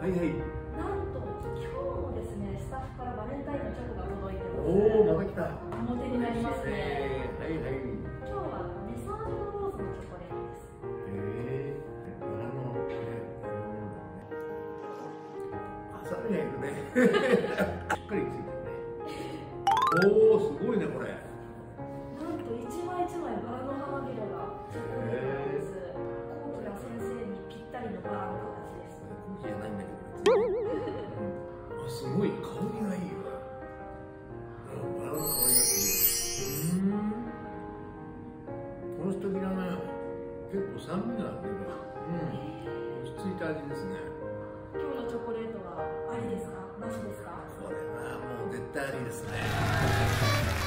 はいはい。 なんと今日もですね、スタッフからバレンタインのチョコが届いてます。 おお、また来た。 おもてになりますね。 はいはい。 今日はメサージュローズのチョコレートです。 バラのハサミがいるね。しっかりついてるね。おお、すごいねこれ。 なんと一枚一枚バラの花びらがチョコレートです。コープラ先生にぴったりのバラの形です。 じゃないんだけど。あ、すごい香りがいいわ。バラの香りがする。この素敵だね。結構酸味があるけど、落ち着いた味ですね。 今日のチョコレートはありですか、なしですか？ これはもう絶対ありですね。